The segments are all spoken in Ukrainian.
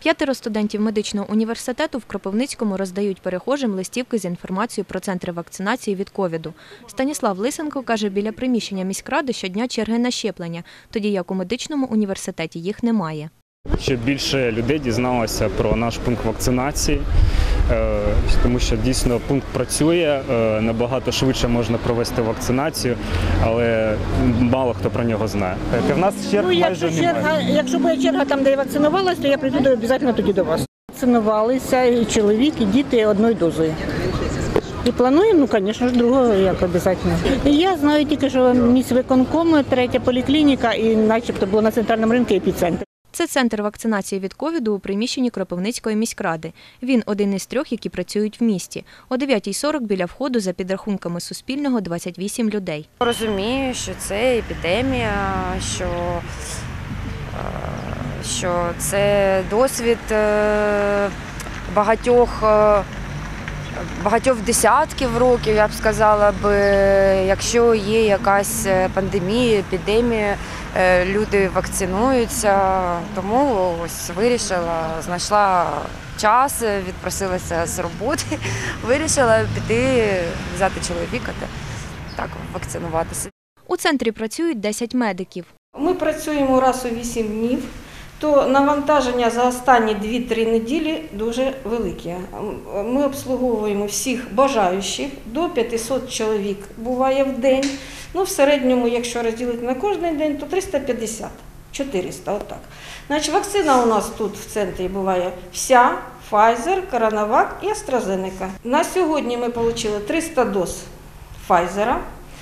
5 студентів медичного університету в Кропивницькому роздають перехожим листівки з інформацією про центри вакцинації від ковіду. Станіслав Лисенко каже, біля приміщення міськради щодня черги на щеплення, тоді як у медичному університеті їх немає. Щоб більше людей дізналося про наш пункт вакцинації, тому що дійсно пункт працює, набагато швидше можна провести вакцинацію, але мало хто про нього знає. В нас черг майже немає. Якщо буде черга там, де я вакцинувалася, то я прийду обов'язково тоді до вас. Вакцинувалися і чоловік, і діти одною дозою. І плануємо, звісно ж, другого, як обов'язково. Я знаю тільки, що міськвиконком, 3-я поліклініка і начебто було на центральному ринку епіцентр. Це центр вакцинації від ковіду у приміщенні Кропивницької міськради. Він один із 3, які працюють в місті. О 9:40 біля входу, за підрахунками Суспільного, 28 людей. Розумію, що це епідемія, що це досвід багатьох десятків років, я б сказала, якщо є якась пандемія, епідемія, люди вакцинуються, тому ось знайшла час, відпросилася з роботи, вирішила піти, взяти чоловіка та вакцинуватися. У центрі працюють 10 медиків. Ми працюємо раз у 8 днів, то навантаження за останні 2-3 неділі дуже велике. Ми обслуговуємо всіх бажаючих, до 500 чоловік буває в день. В середньому, якщо розділити на кожен день, то 350, 400, отак. Значить, вакцина у нас тут в центрі буває вся, Pfizer, CoronaVac і AstraZeneca. На сьогодні ми отримали 300 доз Pfizer,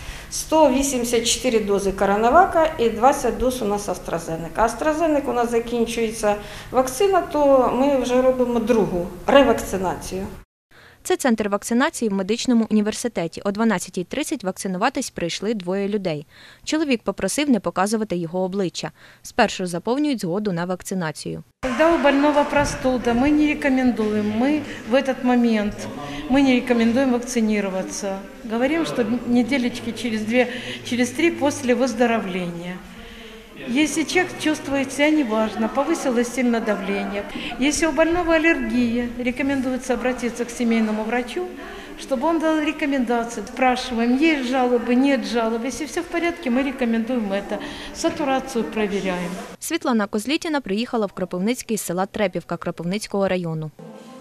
184 дози CoronaVac і 20 доз у нас AstraZeneca. AstraZeneca у нас закінчується вакцина, то ми вже робимо другу ревакцинацію. Це центр вакцинації в медичному університеті. О 12:30 вакцинуватись прийшли 2 людей. Чоловік попросив не показувати його обличчя. Спершу заповнюють згоду на вакцинацію. Когда у больного простуда, мы не рекомендуем, в этот момент не рекомендуем вакцинироваться. Говорим, что недельки через 3 после выздоровления. Если человек чувствует себя неважно, повысилось сильно давление, если у больного аллергия, рекомендуется обратиться к семейному врачу, чтобы он дал рекомендации. Спрашиваем, есть жалобы, нет жалоб. Если все в порядке, мы рекомендуем это. Сатурацию проверяем. Світлана Козлітіна приїхала в Кропивницький з села Трепівка Кропивницького району.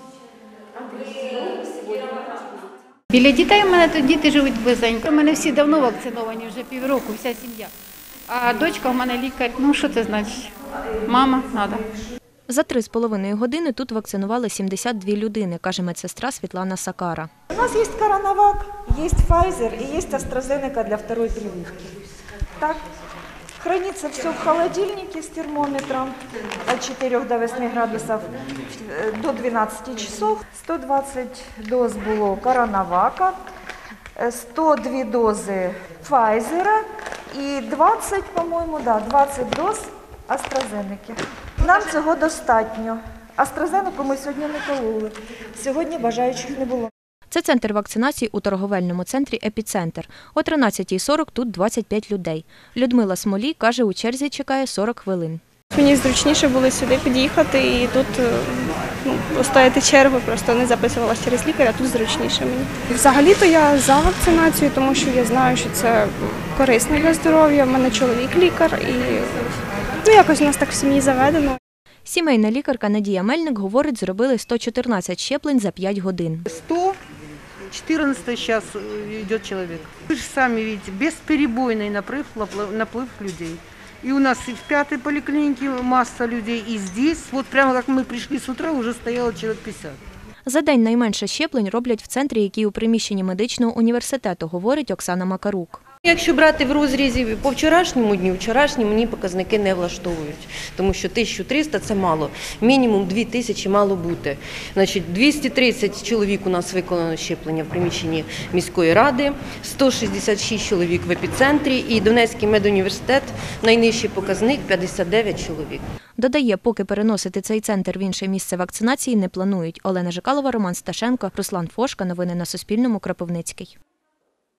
Біля дітей у мене тут діти живуть близенько. У мене всі давно вакциновані, вже півроку, вся сім'я. А дочка у мене лікар. Що це значить? Мама, треба. За 3,5 години тут вакцинували 72 людини, каже медсестра Світлана Сакара. У нас є CoronaVac, є Pfizer і є AstraZeneca для второй прививки. Так, хранится все в холодильнике с термометром от 4 до 8 градусов до 12 часов. 120 доз було CoronaVac, 102 дози Pfizer і 20, по-моєму, 20 доз AstraZeneca. Нам цього достатньо. AstraZeneca ми сьогодні не кололи. Сьогодні бажаючих не було. Це центр вакцинації у торговельному центрі «Епіцентр». О 13:40 тут 25 людей. Людмила Смолій каже, у черзі чекає 40 хвилин. Мені зручніше було сюди під'їхати і тут постояти чергу, просто не записувалася через лікаря, тут зручніше мені. Взагалі-то я за вакцинацію, тому що я знаю, що це корисно для здоров'я. У мене чоловік лікар і якось у нас так в сім'ї заведено. Сімейна лікарка Надія Мельник говорить, зробили 114 щеплень за 5 годин. 114 зараз йде чоловік. Ви ж самі бачите, безперебойний наплив людей. И у нас и в 5-й поликлинике масса людей, и здесь, вот прямо как мы пришли с утра, уже стояло человек 50. За день найменше щеплень роблять в центрі, який у приміщенні медичного університету, говорить Оксана Макарук. Якщо брати в розрізі по вчорашньому дню, вчорашні мені показники не влаштовують, тому що 1300 – це мало, мінімум 2000 мало бути. Значить, 230 чоловік у нас виконано щеплення в приміщенні міської ради, 166 чоловік в епіцентрі і Донецький медуніверситет, найнижчий показник – 59 чоловік. Додає, поки переносити цей центр в інше місце вакцинації не планують. Олена Жикалова, Роман Сташенко, Руслан Фошка. Новини на Суспільному. Кропивницький.